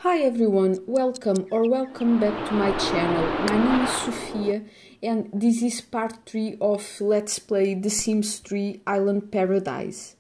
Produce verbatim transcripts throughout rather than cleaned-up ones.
Hi everyone, welcome or welcome back to my channel. My name is Sofia and this is part three of Let's Play The Sims three Island Paradise.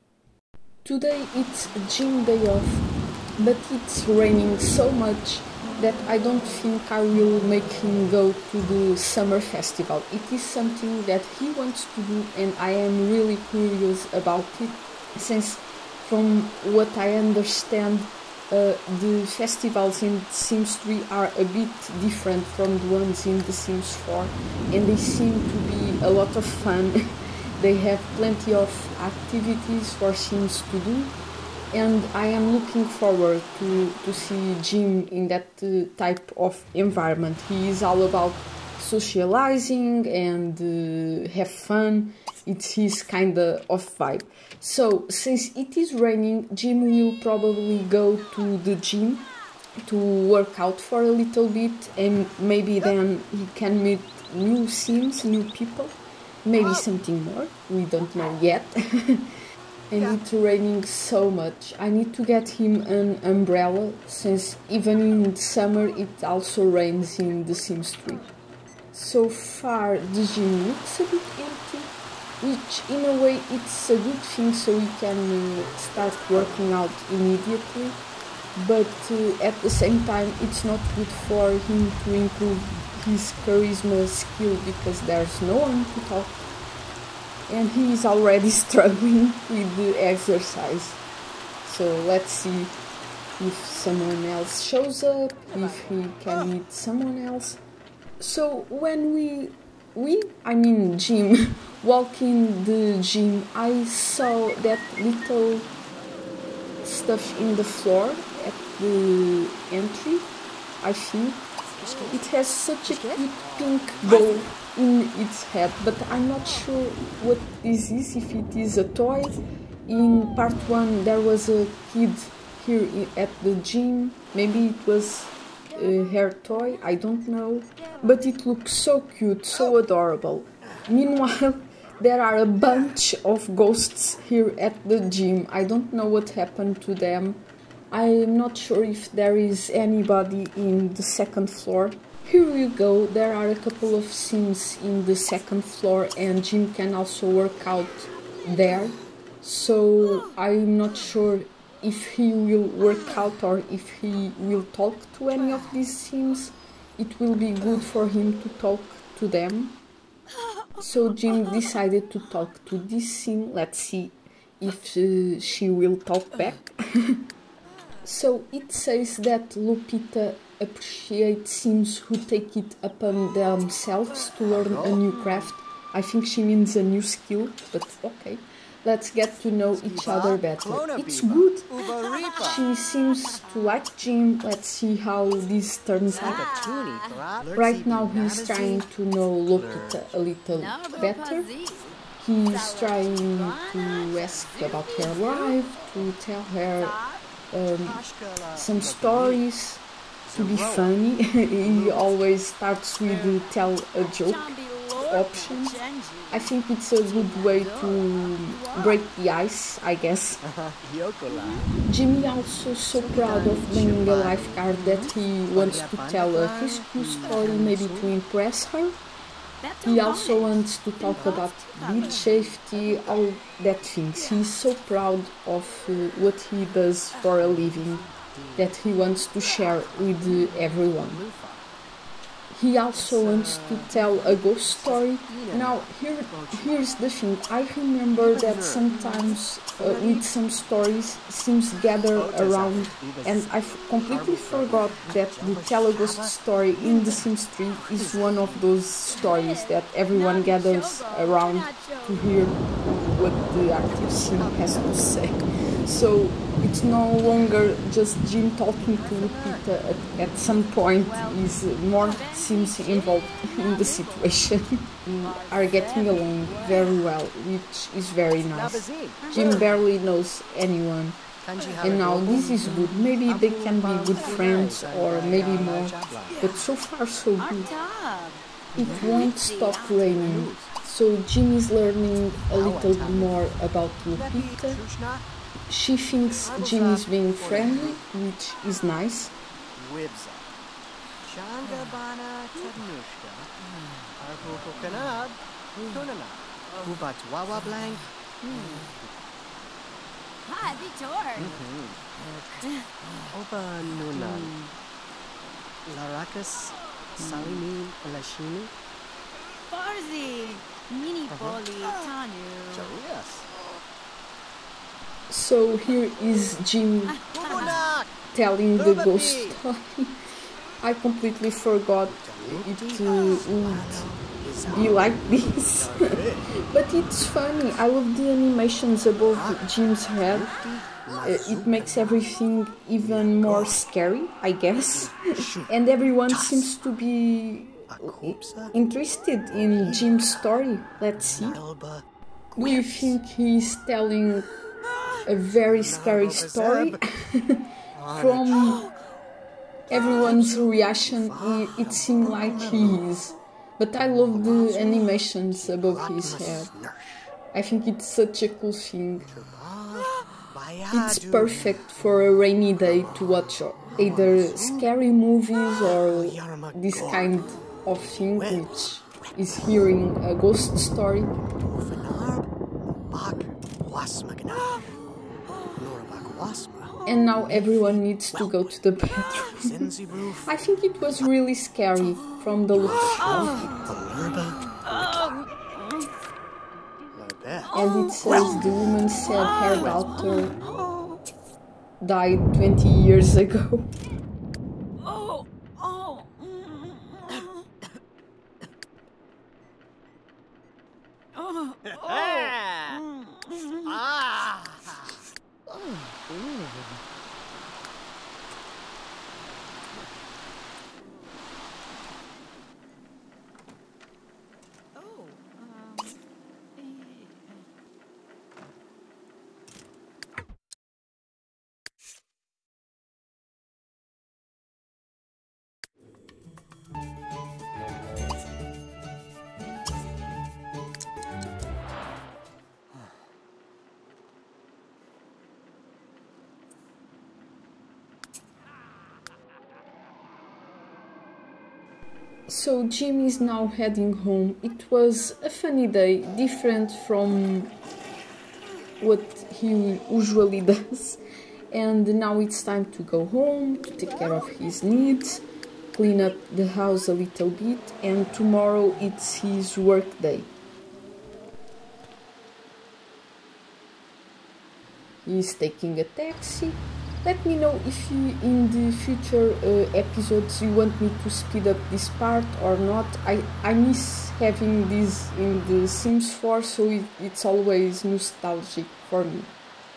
Today it's a gym day off, but it's raining so much that I don't think I will make him go to the summer festival. It is something that he wants to do and I am really curious about it, since from what I understand Uh, the festivals in The Sims three are a bit different from the ones in The Sims four, and they seem to be a lot of fun. They have plenty of activities for Sims to do, and I am looking forward to, to see Jim in that uh, type of environment. He is all about socializing and uh, have fun. It's his kind of vibe. So, since it is raining, Jim will probably go to the gym to work out for a little bit, and maybe then he can meet new Sims, new people, maybe something more, we don't know yet. And it's raining so much. I need to get him an umbrella, since even in summer it also rains in The Sims three. So far the gym looks a bit empty, which in a way it's a good thing, so we can uh, start working out immediately, but uh, at the same time it's not good for him to improve his charisma skill because there's no one to talk, and he is already struggling with the exercise. So let's see if someone else shows up, if he can meet someone else. So when we We, I mean Jim, walk in the gym, I saw that little stuff in the floor at the entry, I think. It has such a cute pink ball in its head, but I'm not sure what this is, if it is a toy. In part one there was a kid here at the gym, maybe it was a hair toy, I don't know, but it looks so cute, so adorable. Meanwhile, there are a bunch of ghosts here at the gym. I don't know what happened to them. I'm not sure if there is anybody in the second floor. Here you go, there are a couple of Sims in the second floor, and Jim can also work out there. So I'm not sure if he will work out or if he will talk to any of these Sims. It will be good for him to talk to them. So Jim decided to talk to this Sim. Let's see if uh, she will talk back. So it says that Lupita appreciates Sims who take it upon themselves to learn a new craft. I think she means a new skill, but okay. Let's get to know each other better. It's good. She seems to like Jim. Let's see how this turns out. Right now he's trying to know Lupita a little better. He's trying to ask about her life, to tell her um, some stories, to be funny. He always starts with the tell a joke option. I think it's a good way to break the ice, I guess. Jimmy also so proud of being a lifeguard that he wants to tell a rescue story, maybe to impress her. He also wants to talk about beach safety, all that things. He's so proud of uh, what he does for a living that he wants to share with uh, everyone. He also wants to tell a ghost story. Now, here, here's the thing. I remember that sometimes uh, with some stories, Sims gather around, and I completely forgot that the Tell a Ghost story in The Sims three is one of those stories that everyone gathers around to hear what the active Sim has to say. So it's no longer just Jim talking to Lupita. At, at some point is more Sims involved in the situation. Are getting along very well, which is very nice. Jim barely knows anyone, and now this is good. Maybe they can be good friends or maybe more, but so far so good. It won't stop raining, so Jim is learning a little bit more about Lupita. She thinks Jim is being friendly, which is nice. Wibza. Changa bana tadnushka. Arbuko kanab. Tunana. Ubat wawa blank. Hi, Vitor. Oba nunan. Larakas. Salimin Lashini. Barzi. Mini Poli Tanu. Jarias. So here is Jim telling the ghost story. I completely forgot it uh, would be like this. But it's funny. I love the animations above Jim's head. Uh, it makes everything even more scary, I guess. And everyone seems to be interested in Jim's story. Let's see. Do you think he's telling a very scary story? From everyone's reaction, it seemed like he is. But I love the animations above his head. I think it's such a cool thing. It's perfect for a rainy day to watch either scary movies or this kind of thing, which is hearing a ghost story. And now everyone needs to go to the bathroom. I think it was really scary from the looks of it. And it says the woman said her daughter died twenty years ago. So Jim is now heading home. It was a funny day, different from what he usually does. And now it's time to go home, to take care of his needs, clean up the house a little bit, and tomorrow it's his work day. He's taking a taxi. Let me know if you, in the future uh, episodes you want me to speed up this part or not. I, I miss having this in The Sims four, so it, it's always nostalgic for me.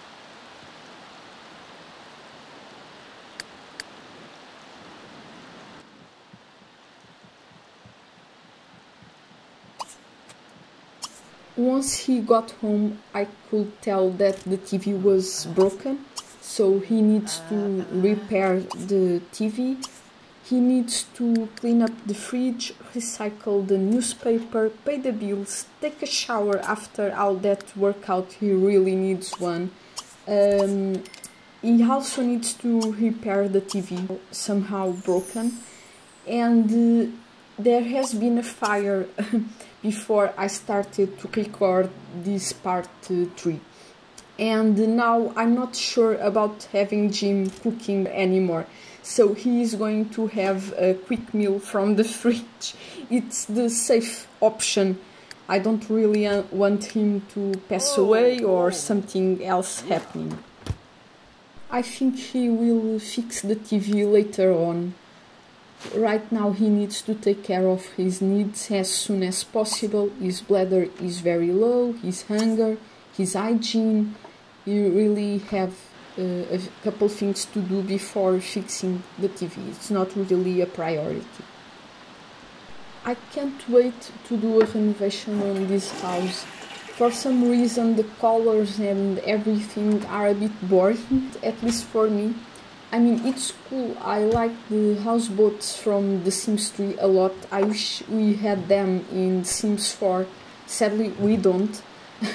Once he got home, I could tell that the T V was broken. So he needs to repair the T V, he needs to clean up the fridge, recycle the newspaper, pay the bills, take a shower after all that workout, he really needs one. Um, he also needs to repair the T V, somehow broken, and uh, there has been a fire before I started to record this part uh, three. And now I'm not sure about having Jim cooking anymore, so he is going to have a quick meal from the fridge. It's the safe option. I don't really want him to pass away or something else happening. I think he will fix the T V later on. Right now he needs to take care of his needs as soon as possible. His bladder is very low, his hunger, his hygiene. You really have uh, a couple things to do before fixing the T V. It's not really a priority. I can't wait to do a renovation on this house. For some reason the colors and everything are a bit boring, at least for me. I mean, it's cool. I like the houseboats from The Sims three a lot. I wish we had them in Sims four. Sadly, we don't.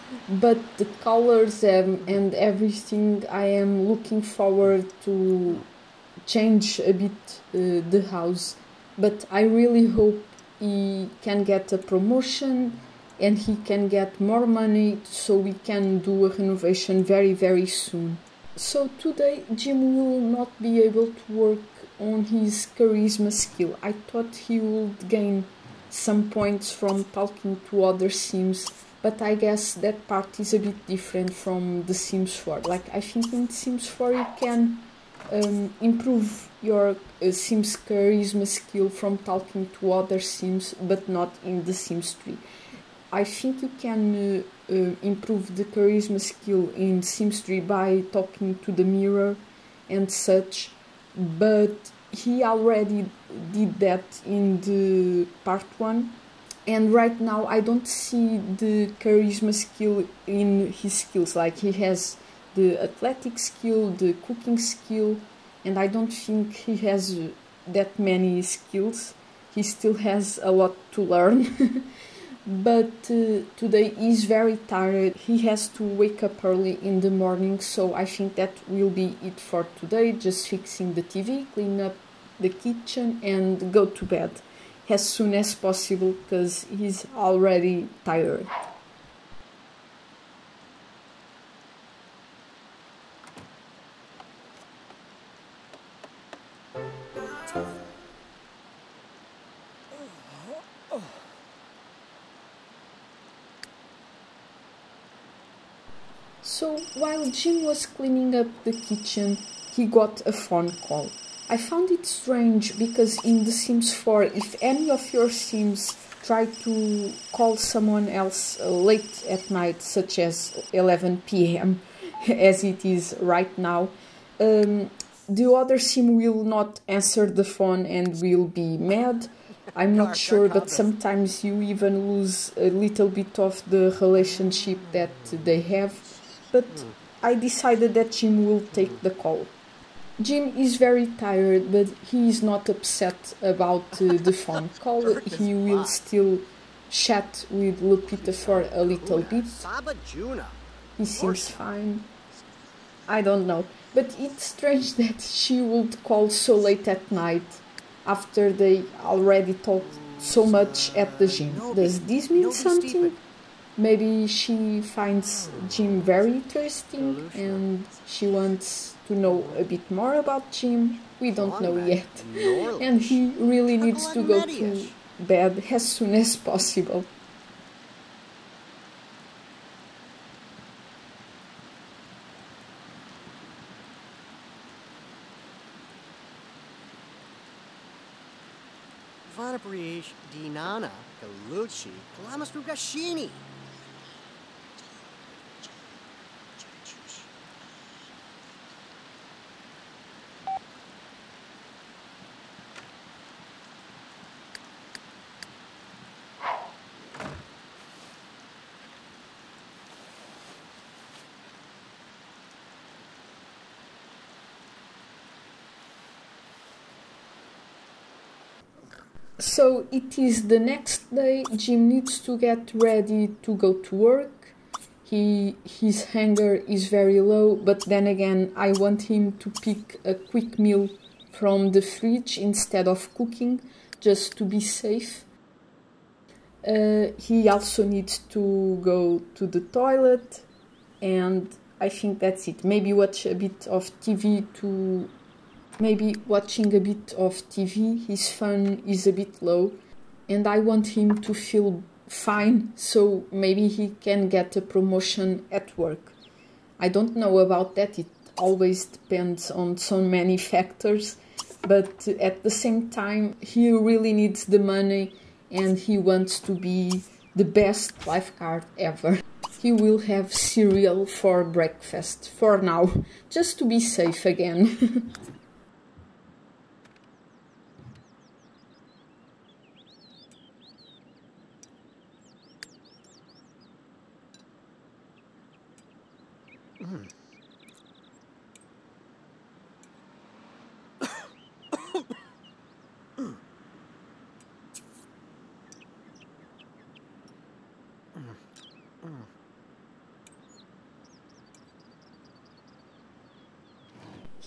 but the colors um, and everything, I am looking forward to change a bit uh, the house. But I really hope he can get a promotion and he can get more money so we can do a renovation very very soon. So today Jim will not be able to work on his charisma skill. I thought he would gain some points from talking to other Sims, but I guess that part is a bit different from the Sims four. Like, I think in Sims four you can um, improve your uh, Sims charisma skill from talking to other Sims, but not in the Sims three. I think you can uh, uh, improve the charisma skill in Sims three by talking to the mirror and such, but he already did that in the part one, and right now I don't see the charisma skill in his skills. Like, he has the athletic skill, the cooking skill, and I don't think he has that many skills. He still has a lot to learn. But uh, today he's very tired. He has to wake up early in the morning, so I think that will be it for today. Just fixing the T V, clean up the kitchen and go to bed as soon as possible because he's already tired. So while Jim was cleaning up the kitchen, he got a phone call. I found it strange because in The Sims four, if any of your Sims try to call someone else late at night, such as eleven p m as it is right now, um, the other Sim will not answer the phone and will be mad. I'm not sure, but sometimes you even lose a little bit of the relationship that they have. But I decided that Jim will take the call. Jim is very tired, but he is not upset about uh, the phone call. He will still chat with Lupita for a little bit. He seems fine. I don't know, but it's strange that she would call so late at night after they already talked so much at the gym. Does this mean something? Maybe she finds Jim very interesting and she wants to know a bit more about Jim. We don't know yet. And he really needs to go to bed as soon as possible. Vanapriyesh Dinana Galuchi Kalamasrugashini. So it is the next day. Jim needs to get ready to go to work. He, his hunger is very low, but then again I want him to pick a quick meal from the fridge instead of cooking, just to be safe. Uh, he also needs to go to the toilet, and I think that's it. Maybe watch a bit of T V to... Maybe watching a bit of T V, his fun is a bit low, and I want him to feel fine, so maybe he can get a promotion at work. I don't know about that, it always depends on so many factors, but at the same time, he really needs the money and he wants to be the best lifeguard ever. He will have cereal for breakfast, for now, just to be safe again.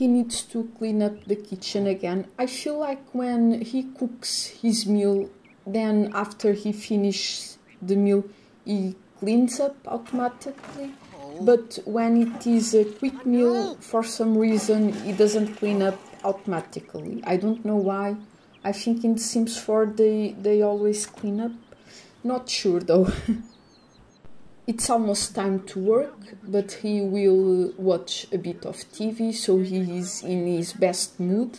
he needs to clean up the kitchen again. I feel like when he cooks his meal, then after he finishes the meal, he cleans up automatically. But when it is a quick meal, for some reason, he doesn't clean up automatically. I don't know why. I think in The Sims four they, they always clean up. Not sure though. It's almost time to work, but he will watch a bit of T V, so he is in his best mood.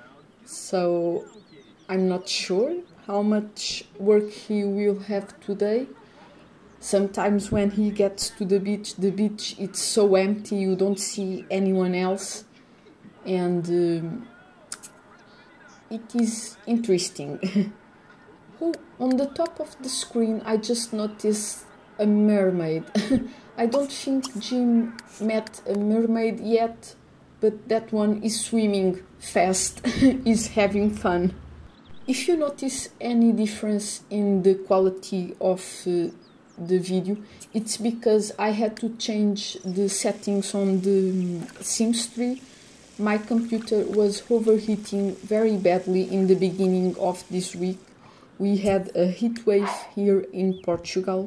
So I'm not sure how much work he will have today. Sometimes when he gets to the beach, the beach it's so empty, you don't see anyone else. And um, it is interesting. Oh, on the top of the screen I just noticed a mermaid. I don't think Jim met a mermaid yet, but that one is swimming fast, is having fun. If you notice any difference in the quality of uh, the video, it's because I had to change the settings on the um, Sims three. My computer was overheating very badly in the beginning of this week. We had a heat wave here in Portugal,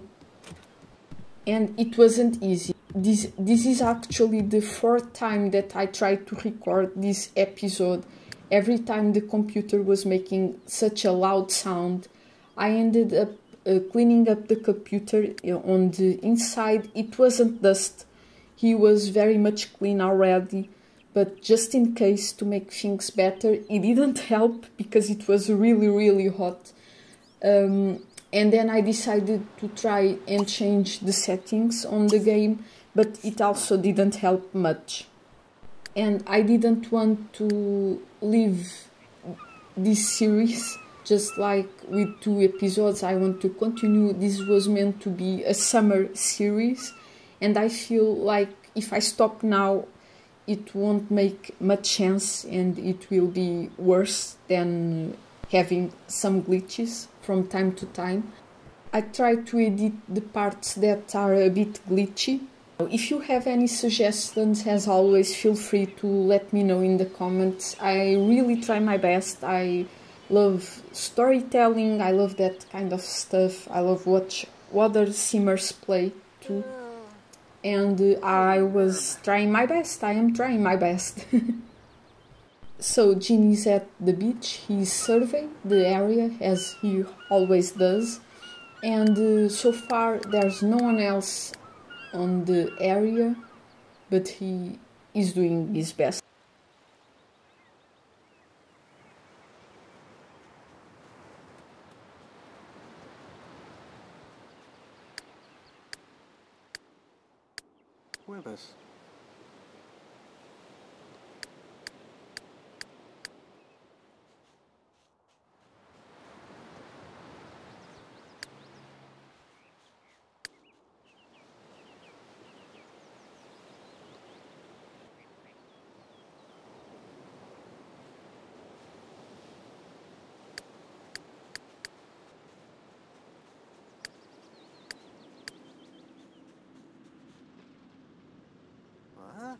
and it wasn't easy. This, this is actually the fourth time that I tried to record this episode. Every time the computer was making such a loud sound. I ended up uh, cleaning up the computer on the inside. It wasn't dust. He was very much clean already. But just in case, to make things better, it didn't help because it was really, really hot. Um, and then I decided to try and change the settings on the game, but it also didn't help much. And I didn't want to leave this series just like with two episodes. I want to continue. This was meant to be a summer series, and I feel like if I stop now, it won't make much sense and it will be worse than having some glitches from time to time. I try to edit the parts that are a bit glitchy. If you have any suggestions, as always, feel free to let me know in the comments. I really try my best. I love storytelling, I love that kind of stuff. I love watch other Simmers play too. And uh, I was trying my best, I am trying my best. So Jim is at the beach, he's surveying the area as he always does. And uh, so far there's no one else on the area, but he is doing his best. Whippus. Huh?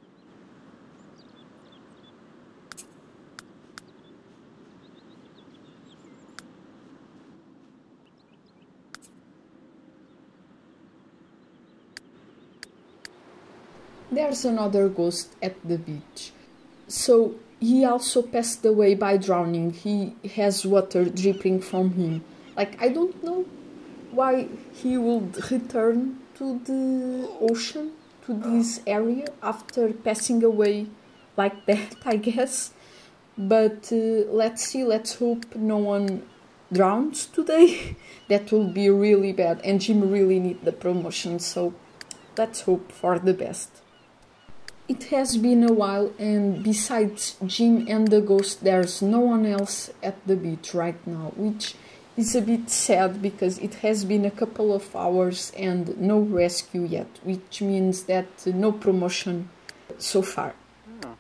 There's another ghost at the beach. So he also passed away by drowning. He has water dripping from him. Like, I don't know why he would return to the ocean, to this area, after passing away like that, I guess. But uh, let's see, let's hope no one drowns today. That will be really bad, and Jim really needs the promotion, so let's hope for the best. It has been a while, and besides Jim and the ghost, there's no one else at the beach right now, which is a bit sad because it has been a couple of hours and no rescue yet, which means that no promotion so far. Oh.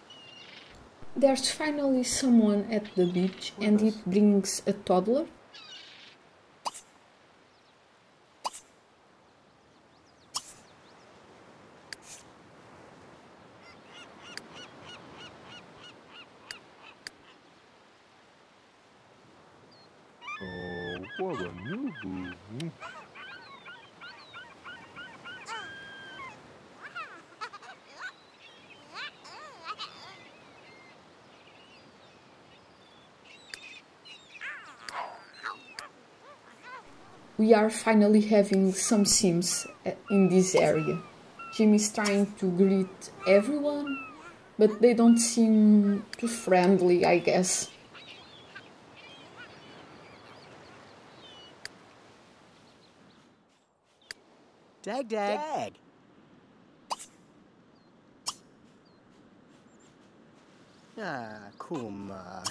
There's finally someone at the beach, and it brings a toddler. We are finally having some sims in this area. Jim is trying to greet everyone, but they don't seem too friendly, I guess. Dag, dag. Dag. Ah, Kuma.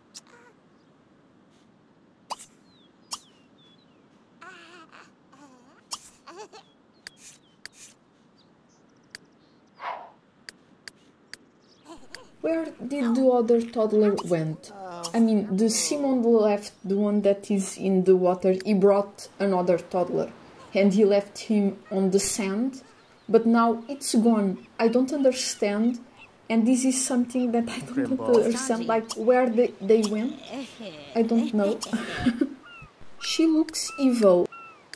Where did the other toddler went? I mean, the sim on the left, the one that is in the water, he brought another toddler and he left him on the sand, but now it's gone. I don't understand, and this is something that I don't understand, like where they, they went. I don't know. She looks evil.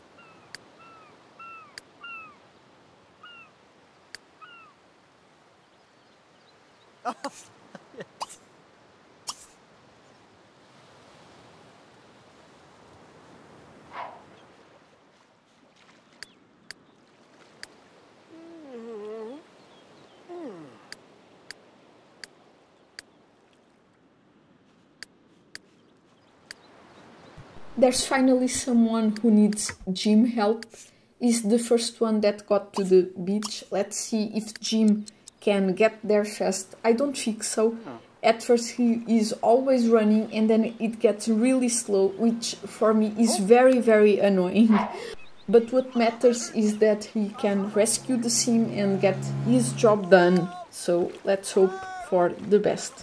There's finally someone who needs Jim help. He's the first one that got to the beach. Let's see if Jim can get there fast. I don't think so. At first he is always running and then it gets really slow, which for me is very very annoying. But what matters is that he can rescue the sim and get his job done. So let's hope for the best.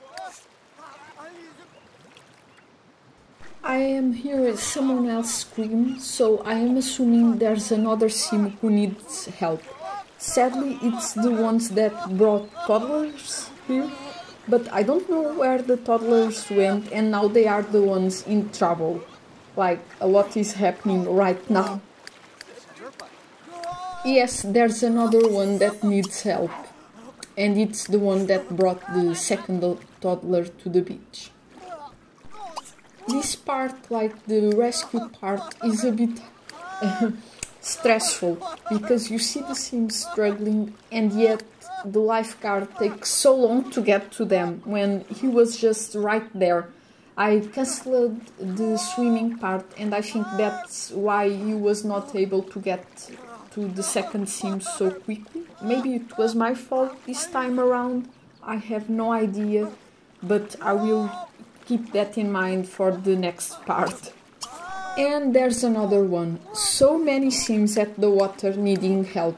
I am hearing someone else scream, so I am assuming there's another sim who needs help. Sadly, it's the ones that brought toddlers here, but I don't know where the toddlers went and now they are the ones in trouble. Like, a lot is happening right now. Yes, there's another one that needs help, and it's the one that brought the second toddler to the beach. This part, like the rescue part, is a bit uh, stressful, because you see the sims struggling and yet the lifeguard takes so long to get to them when he was just right there. I cancelled the swimming part and I think that's why he was not able to get to the second sim so quickly. Maybe it was my fault this time around, I have no idea, but I will keep that in mind for the next part. And there's another one. So many sims at the water needing help.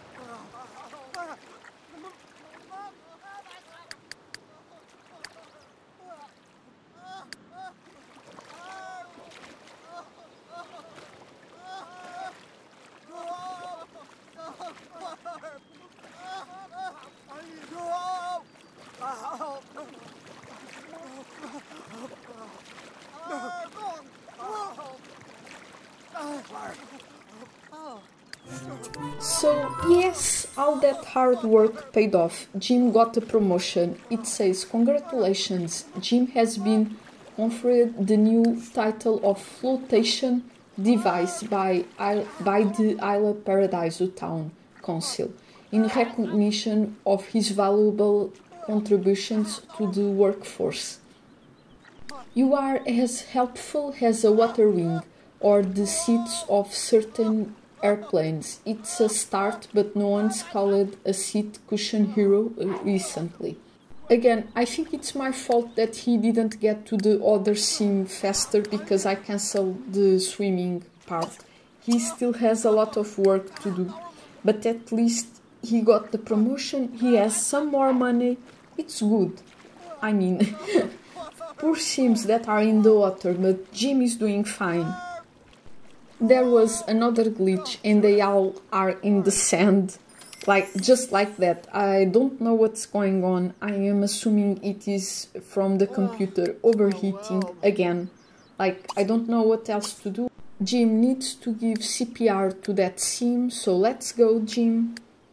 So yes, all that hard work paid off. Jim got a promotion. It says, congratulations, Jim has been conferred the new title of Flotation Device by, by the Isla Paradiso Town Council in recognition of his valuable contributions to the workforce. You are as helpful as a water wing or the seats of certain airplanes. It's a start, but no one's called a seat cushion hero recently. Again, I think it's my fault that he didn't get to the other sim faster because I cancelled the swimming part. He still has a lot of work to do, but at least he got the promotion, he has some more money, it's good. I mean, poor sims that are in the water, but Jim is doing fine. There was another glitch and they all are in the sand, like just like that. I don't know what's going on. I am assuming it is from the computer overheating again. Like, I don't know what else to do. Jim needs to give C P R to that sim, so let's go, Jim.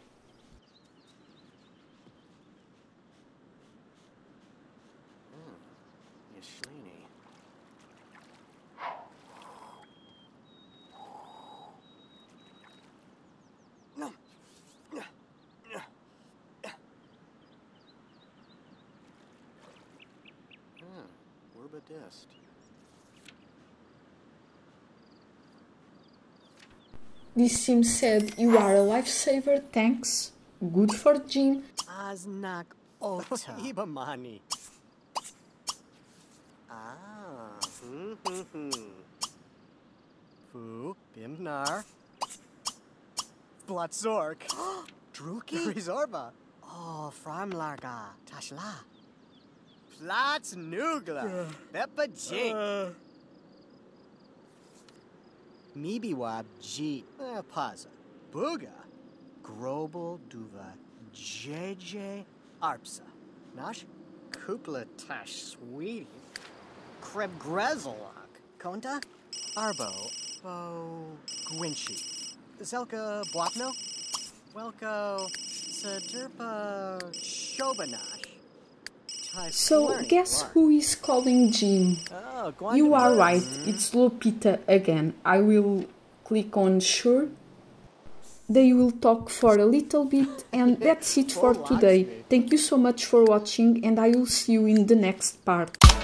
This sim said, "You are a lifesaver, thanks." Good for Jim. Aznak Ota. Ibamani. Ah. Fu Bimnar. Blatzork. Druki. Rizorba. Oh, Framlarga. Tashla. Platz Nugla. Beppa Jink. Mibiwab G. Paza. Buga. Grobel Duva. J J Arpsa. Nash. Kupla Tash Sweetie. Kreb Grezelok. Konta. Arbo. Bo. Gwinchi. Zelka Blopno. Welko. Sadurpa Shobanash. So, guess who is calling Jim? Oh, you are right, it's Lupita again. I will click on sure. They will talk for a little bit, and that's it for today. Thank you so much for watching, and I will see you in the next part.